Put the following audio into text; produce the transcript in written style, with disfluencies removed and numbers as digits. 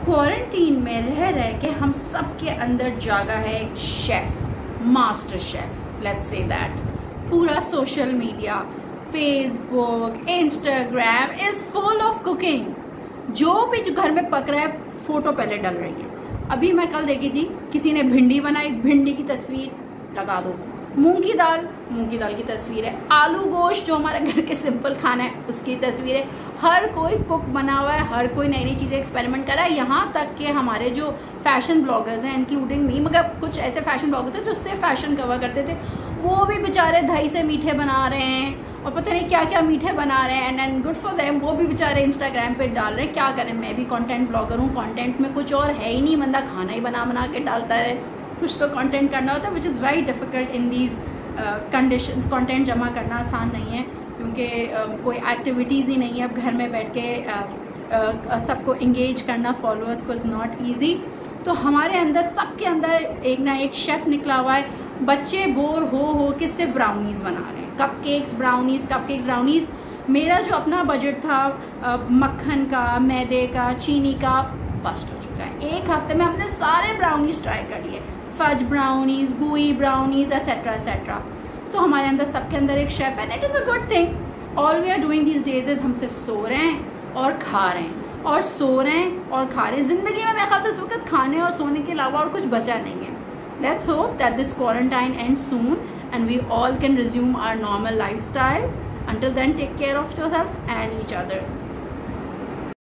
Quarantine में रह के हम सबके अंदर जागा है एक chef, master chef, let's say that. पूरा social media, Facebook, Instagram is full of cooking. जो भी जो घर में पक रहा है फोटो पहले डल रही है। अभी मैं कल देखी थी, किसी ने भिंडी बनाई, भिंडी की तस्वीर लगा दो। मूंग की दाल की तस्वीर है। आलू गोश्त जो हमारे घर के सिंपल खाना है उसकी तस्वीर है। हर कोई कुक बना हुआ है, हर कोई नई नई चीज़ें एक्सपेरिमेंट कर रहा है। यहाँ तक कि हमारे जो फैशन ब्लॉगर्स हैं, इंक्लूडिंग मी, मगर कुछ ऐसे फैशन ब्लॉगर्स हैं जो सिर्फ फैशन कवर करते थे, वो भी बेचारे दही से मीठे बना रहे हैं और पता नहीं क्या क्या मीठे बना रहे हैं। एंड गुड फॉर देम, वो भी बेचारे इंस्टाग्राम पे डाल रहे हैं। क्या करें, मैं भी कंटेंट ब्लॉगर हूँ, कंटेंट में कुछ और है ही नहीं, बंदा खाना ही बना के डालता है। कुछ तो कंटेंट करना होता है, which is very difficult in these conditions. Content जमा करना आसान नहीं है क्योंकि कोई एक्टिविटीज़ ही नहीं है। अब घर में बैठ के सबको इंगेज करना, फॉलोअर्स को इज़ नॉट ईजी। तो हमारे अंदर, सबके अंदर एक ना एक शेफ़ निकला हुआ है। बच्चे बोर हो के सिर्फ ब्राउनीज़ बना रहे हैं, कपकेक्स ब्राउनीज़। मेरा जो अपना बजट था मक्खन का, मैदे का, चीनी का, बस्ट हो चुका है। एक हफ्ते में हमने सारे ब्राउनीज़ ट्राई कर लिए, fudge brownies, gooey brownies, etcetera. तो हमारे अंदर, सबके अंदर एक शेफ़ है, and it is a good thing. All we are doing these days is हम सिर्फ सो रहे हैं और खा रहे हैं, और सो रहे हैं और खा रहे हैं। ज़िंदगी में मेरे ख्याल से इस वक्त खाने और सोने के अलावा और कुछ बचा नहीं है। Let's hope that this quarantine ends soon and we all can resume our normal lifestyle. Until then, take care of yourself and each other.